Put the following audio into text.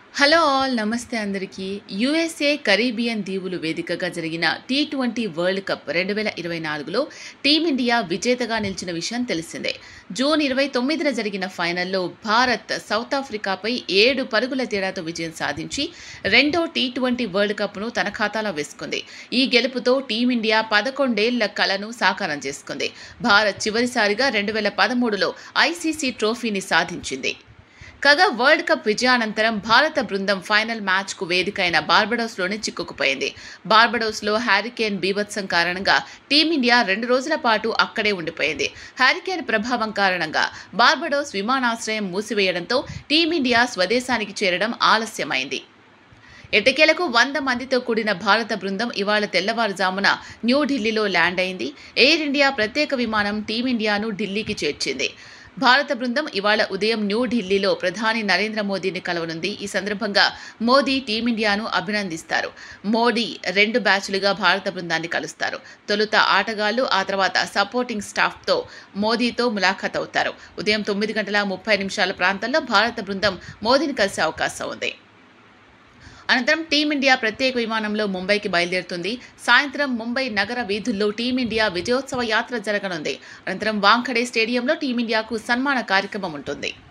Hello all నమస్తే అందరికీ. USA Caribbean దీవులు వేదికగా జరిగిన టీ20 వరల్డ్ కప్ 2024లో టీమిండియా విజేతగా నిలిచిన విషయం తెలిసిందే. జూన్ 29న జరిగిన ఫైనల్లో భారత్ సౌత్ ఆఫ్రికాపై 7 పరుగుల తేడాతో విజయం సాధించి రెండో టీ20 వరల్డ్ కప్ను తన ఖాతాలో వేసుకుంది. ఈ గెలుపుతో టీమిండియా 11 ఏళ్ల కలను సాకారం చేసుకుంది. భారత్ చివరిసారిగా 2013లో ఐసీసీ ట్రోఫీని సాధించింది. కాగా వరల్డ్ కప్ విజయానంతరం భారత బృందం ఫైనల్ మ్యాచ్కు వేదికైన బార్బడోస్లోనే చిక్కుకుపోయింది. బార్బడోస్లో హ్యారికేన్ బీభత్సం కారణంగా టీమిండియా 2 రోజుల పాటు అక్కడే ఉండిపోయింది. హ్యారికేన్ ప్రభావం కారణంగా బార్బడోస్ విమానాశ్రయం మూసివేయడంతో టీమిండియా స్వదేశానికి చేరడం ఆలస్యమైంది. ఎట్టకేలకు 100 మందితో కూడిన భారత బృందం ఇవాళ తెల్లవారుజామున న్యూఢిల్లీలో ల్యాండ్ అయింది. ఎయిర్ ఇండియా ప్రత్యేక విమానం టీమిండియాను ఢిల్లీకి చేర్చింది. భారత బృందం ఇవాళ ఉదయం న్యూఢిల్లీలో ప్రధాని నరేంద్ర మోదీని కలవనుంది. ఈ సందర్భంగా మోదీ టీమిండియాను అభినందిస్తారు. మోడీ 2 బ్యాచ్లుగా భారత బృందాన్ని కలుస్తారు. తొలుత ఆటగాళ్లు, ఆ తర్వాత సపోర్టింగ్ స్టాఫ్తో మోదీతో ములాఖాత్ అవుతారు. ఉదయం 9:30 ప్రాంతంలో భారత బృందం మోదీని కలిసే అవకాశం ఉంది. అనంతరం టీమిండియా ప్రత్యేక విమానంలో ముంబైకి బయలుదేరుతుంది. సాయంత్రం ముంబై నగర వీధుల్లో టీమిండియా విజయోత్సవ యాత్ర జరగనుంది. అనంతరం వాంఖడే స్టేడియంలో టీమిండియాకు సన్మాన కార్యక్రమం ఉంటుంది.